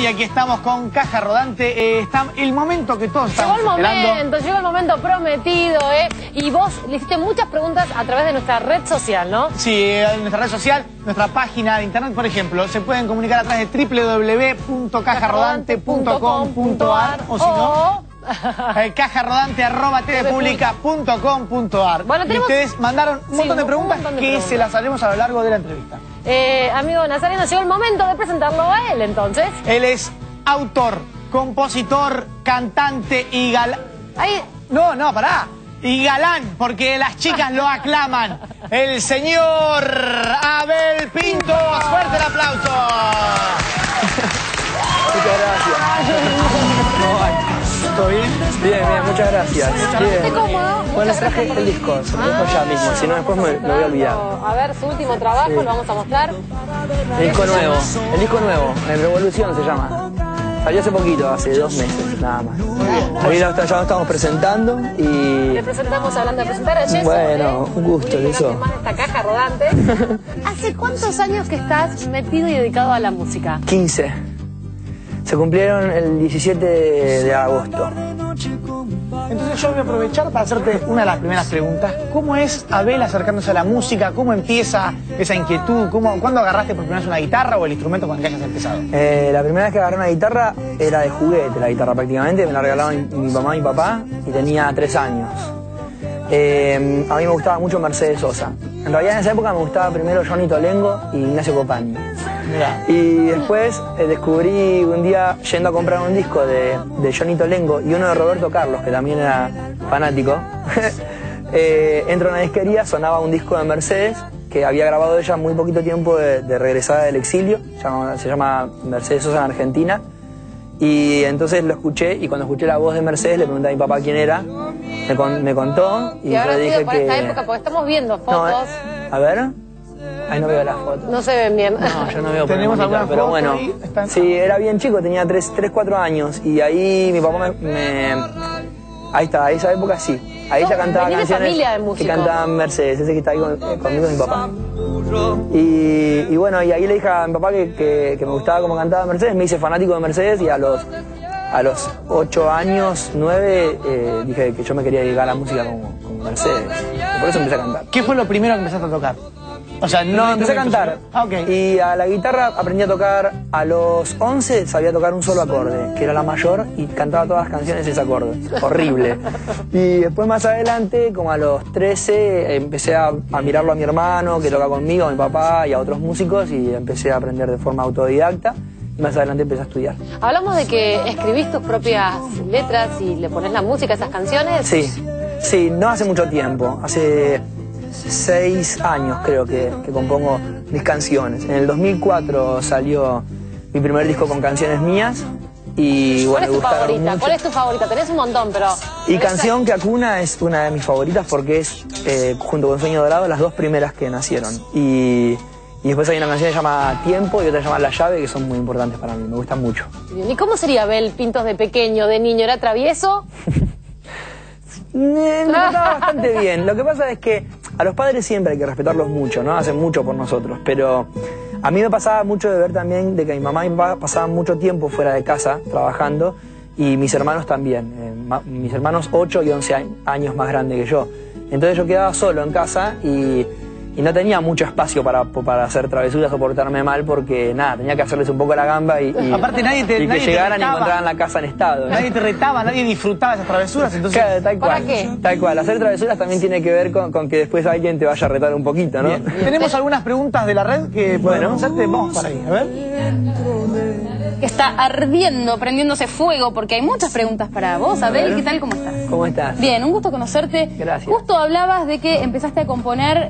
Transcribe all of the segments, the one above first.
y aquí estamos con Caja Rodante. Está el momento que todos estamos esperando. Llegó el momento prometido, Y vos le hiciste muchas preguntas a través de nuestra red social, ¿no? Sí, en nuestra red social, nuestra página de internet, por ejemplo, se pueden comunicar a través de www.cajarodante.com.ar o si no, cajarodante@tvpublica.com.ar. Bueno, y ustedes mandaron un montón de preguntas que se las haremos a lo largo de la entrevista. Amigo Nazareno, llegó el momento de presentarlo a él, entonces. Él es autor, compositor, cantante y galán. No, pará. Y galán, porque las chicas lo aclaman. El señor Abel Pintos. Fuerte el aplauso. Muchas gracias. ¿Todo bien? Bien, muchas gracias. ¿Estás cómodo? Bueno, traje el disco, se lo dejo ya mismo, si no después me lo voy a olvidar. A ver, su último trabajo, lo vamos a mostrar. El disco nuevo, en Revolución se llama. Salió hace poquito, hace 2 meses, nada más. Ahí ya lo estamos presentando y... Le presentamos, hablando de presentar a Yeso. Bueno, un gusto, eso. Más de esta Caja Rodante. ¿Hace cuántos años que estás metido y dedicado a la música? 15. Se cumplieron el 17 de agosto. Entonces yo voy a aprovechar para hacerte una de las primeras preguntas. ¿Cómo es Abel acercándose a la música? ¿Cómo empieza esa inquietud? ¿Cuándo agarraste por primera vez una guitarra o el instrumento con el que hayas empezado? La primera vez que agarré una guitarra era de juguete, la guitarra prácticamente. Me la regalaban mi mamá y mi papá y tenía 3 años. A mí me gustaba mucho Mercedes Sosa. En realidad en esa época me gustaba primero Johnny Tolengo y Ignacio Copani. Mirá. Y después descubrí un día yendo a comprar un disco de Johnny Tolengo y uno de Roberto Carlos, que también era fanático. Entro a una disquería, sonaba un disco de Mercedes que había grabado ella muy poquito tiempo de regresada del exilio. Se llama Mercedes Sosa en Argentina. Y entonces lo escuché y cuando escuché la voz de Mercedes le pregunté a mi papá quién era. Me contó y ahora yo le dije por esta época, porque estamos viendo fotos. A ver. Ahí no veo las fotos. No se ven bien. No, yo no veo. ¿Tenemos alguna pero foto bueno. ahí? Sí, era bien chico, tenía 3, 4 años. Y ahí mi papá ahí está, a esa época sí. Ahí ya cantaba canciones que cantaban Mercedes, ese que está ahí conmigo es mi papá. Y bueno, y ahí le dije a mi papá que me gustaba cómo cantaba Mercedes, me hice fanático de Mercedes y a los 8 años, 9, dije que yo me quería dedicar a la música como Mercedes. Y por eso empecé a cantar. ¿Qué fue lo primero que empezaste a tocar? O sea, no, empecé a cantar. Ah, okay. Y a la guitarra aprendí a tocar a los 11, sabía tocar un solo acorde, que era la mayor, y cantaba todas las canciones ese acorde. Horrible. Y después más adelante, como a los 13, empecé a mirarlo a mi hermano, que toca conmigo, a mi papá y a otros músicos, y empecé a aprender de forma autodidacta. Y más adelante empecé a estudiar. Hablamos de que escribís tus propias letras y le pones la música a esas canciones. Sí, no hace mucho tiempo. Hace 6 años creo que compongo mis canciones. En el 2004 salió mi primer disco con canciones mías y bueno, me gustaron mucho. ¿Cuál es tu favorita? Tenés un montón, pero... Y Canción que Acuna es una de mis favoritas porque es, junto con Sueño Dorado, las 2 primeras que nacieron. Y después hay una canción que se llama Tiempo y otra que se llama La Llave, que son muy importantes para mí, me gustan mucho. ¿Y cómo sería Abel Pintos de pequeño, de niño? ¿Era travieso? Me trataba bastante bien. Lo que pasa es que a los padres siempre hay que respetarlos mucho, ¿no? Hacen mucho por nosotros, pero a mí me pasaba mucho de ver también de que mi mamá y mi papá pasaban mucho tiempo fuera de casa trabajando y mis hermanos también. Mis hermanos 8 y 11 años más grandes que yo. Entonces yo quedaba solo en casa y no tenía mucho espacio para hacer travesuras o portarme mal porque nada, tenía que hacerles un poco la gamba y aparte nadie que llegaran y encontraran la casa en estado, ¿no? Nadie te retaba, nadie disfrutaba esas travesuras, entonces... Claro, tal cual. ¿Para qué? Tal cual, hacer travesuras también tiene que ver con que después alguien te vaya a retar un poquito, ¿no? Bien. Tenemos algunas preguntas de la red que podemos hacerte, vamos para ahí, a ver. Está ardiendo, prendiéndose fuego, porque hay muchas preguntas para vos. Abel, ¿qué tal? ¿Cómo estás? ¿Cómo estás? Bien, un gusto conocerte. Gracias. Justo hablabas de que empezaste a componer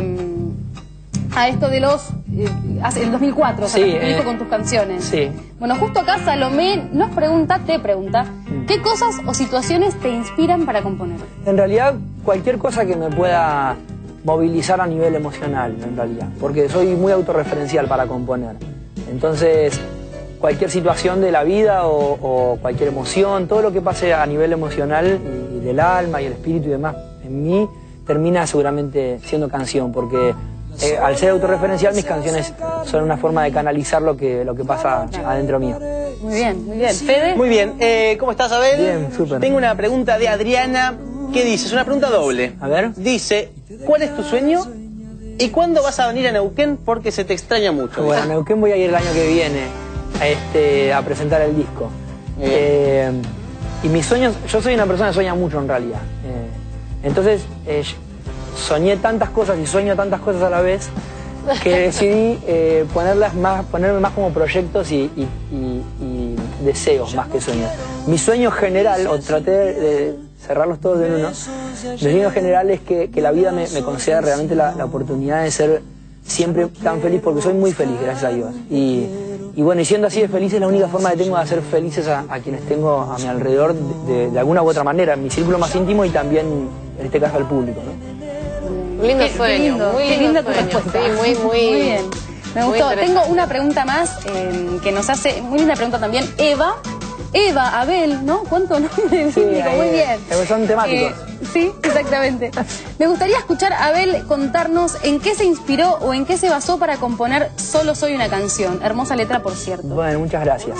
a esto de los... el 2004, sí, con tus canciones. Sí. Bueno, justo acá Salomé te pregunta, ¿qué cosas o situaciones te inspiran para componer? En realidad, cualquier cosa que me pueda movilizar a nivel emocional, en realidad. Porque soy muy autorreferencial para componer. Entonces... cualquier situación de la vida o cualquier emoción, todo lo que pase a nivel emocional y del alma y el espíritu y demás, en mí termina seguramente siendo canción, porque al ser autorreferencial, mis canciones son una forma de canalizar lo que pasa adentro mío. Muy bien, muy bien. ¿Fede? Muy bien. ¿Cómo estás, Abel? Bien, súper. Tengo una pregunta de Adriana. ¿Qué dice? Es una pregunta doble. A ver. Dice, ¿cuál es tu sueño? ¿Y cuándo vas a venir a Neuquén? Porque se te extraña mucho. Bueno, a Neuquén voy a ir el año que viene a presentar el disco. Y mis sueños, yo soy una persona que sueña mucho en realidad. Entonces, soñé tantas cosas y sueño tantas cosas a la vez que decidí ponerme más como proyectos y deseos más que sueños. Mi sueño general, o traté de cerrarlos todos en uno, mi sueño general es que la vida me conceda realmente la oportunidad de ser siempre tan feliz, porque soy muy feliz, gracias a Dios. Y bueno, y siendo así de feliz es la única forma que tengo de hacer felices a quienes tengo a mi alrededor de alguna u otra manera, en mi círculo más íntimo y también, en este caso, al público, ¿no? Un lindo sueño, muy lindo tu sueño. respuesta. Sí, muy bien. Me muy gustó. interesante. Tengo una pregunta más que nos hace, muy linda pregunta también, Eva, Abel, ¿no? ¿Cuánto nombre bíblico? Muy bien. Son temáticos. Sí, exactamente. Me gustaría escuchar a Abel contarnos en qué se inspiró o en qué se basó para componer Solo soy una canción. Hermosa letra, por cierto. Bueno, muchas gracias.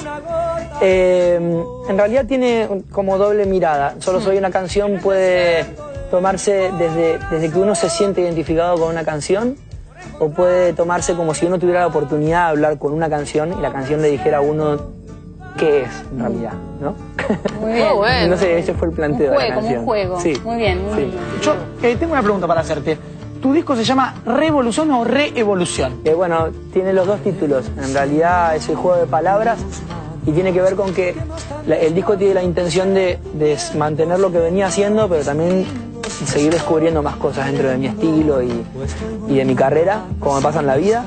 En realidad tiene como doble mirada. Solo soy una canción puede tomarse desde que uno se siente identificado con una canción, o puede tomarse como si uno tuviera la oportunidad de hablar con una canción y la canción le dijera a uno qué es en realidad, ¿no? Muy bien. Bueno. No sé, ese fue el planteo de la canción. Como un juego. Sí. Muy bien, muy bien. Yo tengo una pregunta para hacerte. ¿Tu disco se llama Revolución o Reevolución? Bueno, tiene los dos títulos. En realidad es el juego de palabras y tiene que ver con que el disco tiene la intención de mantener lo que venía haciendo, pero también seguir descubriendo más cosas dentro de mi estilo y de mi carrera, como me pasa en la vida.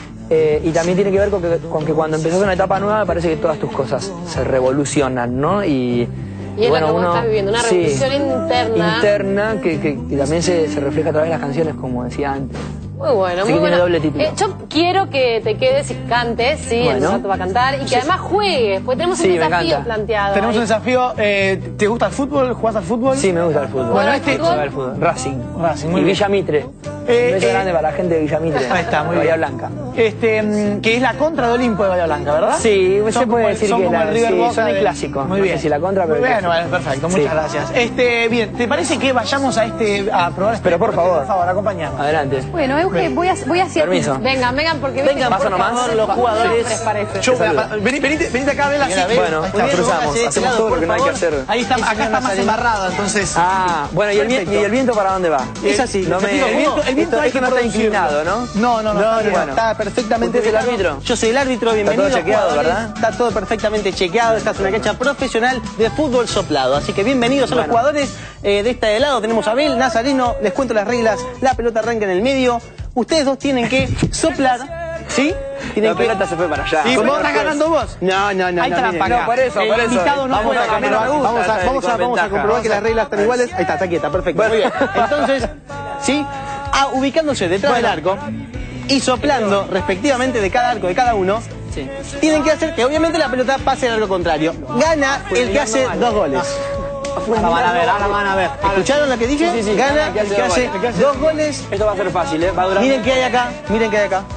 Y también tiene que ver con que cuando empezás una etapa nueva me parece que todas tus cosas se revolucionan, ¿no? Y es bueno, lo que vos estás viviendo, una revolución interna. Que también se refleja a través de las canciones, como decía antes. Muy bueno, Así muy que tiene bueno. doble título. Yo quiero que te quedes y cantes, sí, en un rato va a cantar, y que además juegues, porque tenemos un desafío planteado. Tenemos un desafío. ¿Te gusta el fútbol? ¿Jugás al fútbol? Sí, me gusta el fútbol. Bueno, juega al fútbol. Racing, muy y bien. Villa Mitre. Un beso grande para la gente de Villa Mitre. Ahí está, muy Bahía bien. Blanca. Que es la contra de Olimpo de Bahía Blanca, ¿verdad? Sí, se Son puede como decir son que como el River Boca son el de- clásico. Muy No bien. sé si la contra, pero Muy el bien, clásico. perfecto, Sí. muchas gracias. Bien, ¿te parece que vayamos a probar este? Pero por favor. Por favor, acompañanos. Adelante. Bueno, Euge, voy hacia ti. Permiso. Vengan, porque Vengan, Paso por nomás. favor, los jugadores. parece. Yo, Te saludo. venite acá, Abel, así. Bueno, Ahí está, nos cruzamos. de este Hacemos lado, todo lo por que no hay que favor. hacer. Ahí está, acá está más embarrado, entonces. Bueno, ¿y el viento para dónde va? Es así. No me... el viento hay esto que no está producirlo. inclinado, ¿no? No, bueno. Está perfectamente. ¿Usted es el árbitro? Yo soy el árbitro, bienvenido. todo chequeado, jugadores. ¿verdad? Está todo perfectamente chequeado. Esta es una cancha profesional de fútbol soplado. Así que bienvenidos a los jugadores. De este lado tenemos a Abel, Nazareno. Les cuento las reglas. La pelota arranca en el medio. Ustedes dos tienen que soplar. ¿Sí? La pelota se fue para allá. ¿Y ¿Cómo cómo estás ganando vos? No, Hay miren. trampa acá. No, por eso. El invitado no Vamos juega, a a mí no me gusta. Vamos a comprobar que las reglas están iguales. Ahí está quieta, perfecto. Muy bien. Entonces, ¿sí? Ubicándose detrás del arco y soplando respectivamente de cada arco de cada uno, tienen que hacer que obviamente la pelota pase al arco contrario. Gana el que hace 2 goles. Ahora van a ver. ¿Escucharon lo que dije? Sí, Gana el que hace 2 goles. Esto va a ser fácil, ¿eh? Va a durar... Miren qué hay acá, miren qué hay acá.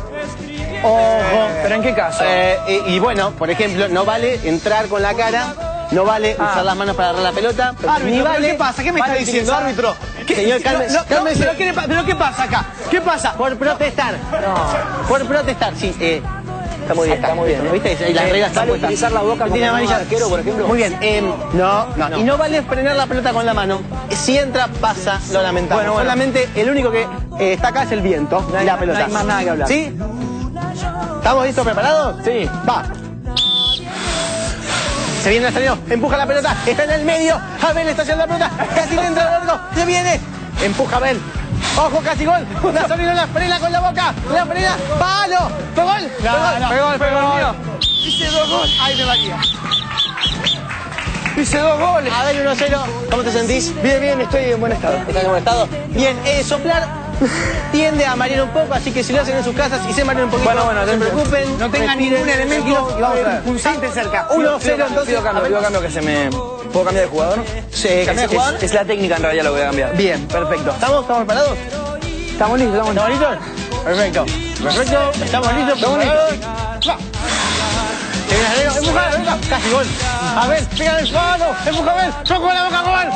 Ojo. ¿Pero en qué caso? Y bueno, por ejemplo, no vale entrar con la cara, no vale usar las manos para agarrar la pelota, Árbitro, ni ¿pero vale... ¿qué pasa? ¿Qué me está vale diciendo, utilizar- árbitro? Señor, cálmese, cálmese. ¿Pero qué pasa acá? ¿Qué pasa? Por protestar. Por protestar, sí. Está muy bien, está muy bien. ¿Viste? Ahí las reglas están ¿Vale puestas. utilizar la boca como Tiene un amarilla. arquero, por ejemplo? Muy bien. No. Y no vale frenar la pelota con la mano. Si entra, pasa, lo lamentamos. Bueno. Solamente el único que está acá es el viento y la pelota. no hay más nada que hablar. ¿Sí? ¿Estamos listos, preparados? Sí. Va. Se viene Nazareno, empuja la pelota, está en el medio. Abel está haciendo la pelota, casi le entra al largo. Se viene, empuja Abel. Ojo, casi gol. Nazareno la frena con la boca. La frena, palo. Fue gol. Fue gol. Hice 2 goles. Ay, me valía. Hice 2 goles. Abel 1-0. ¿Cómo te sentís? Bien, estoy en buen estado. ¿Estás en buen estado? Bien, soplar tiende a marear un poco, así que si lo hacen en sus casas y se marean un poquito, Bueno, no se preocupen. No tengan respiren, ningún elemento y vamos a ver. punzante cerca. 1-0, entonces. Pido cambio que se me... ¿Puedo cambiar de jugador? ¿Se cambia de jugador? Es la técnica en realidad lo que voy a cambiar. Bien, perfecto. ¿Estamos preparados? Estamos listos, ¿Estamos listos? Perfecto. Perfecto. Estamos listos. Estamos listos. Empuja, venga. Casi gol. A ver, pega el suelo. Empuja, ven. Choco la boca, gol.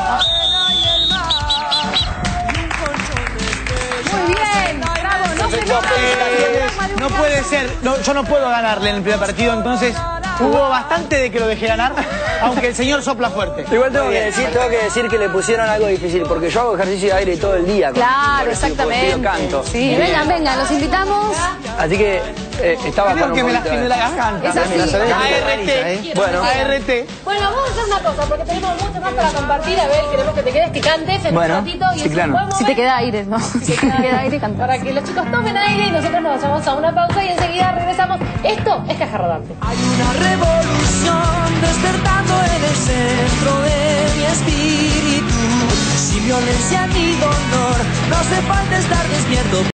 Muy bien, bravo. No puede ser, yo no puedo ganarle en el primer partido, entonces hubo bastante de que lo dejé ganar, aunque el señor sopla fuerte. Igual tengo que decir que le pusieron algo difícil, porque yo hago ejercicio de aire todo el día. Claro, exactamente. Yo canto. Sí, vengan, los invitamos. Así que estaba Creo que me lastimé la garganta. Es así. ART. Bueno. ART. Bueno, vamos a hacer una cosa, porque tenemos mucho más para compartir. A ver, queremos que te quedes, que cantes en un ratito. Y sí, claro. Si te queda aire, ¿no? Si te queda aire, canta. Para que los chicos tomen aire y nosotros nos vayamos a una pausa y enseguida regresamos. Esto es Caja Rodante. Hay una revolución despertando en el centro de mi espíritu. Sin violencia ni dolor, no hace falta estar despierto.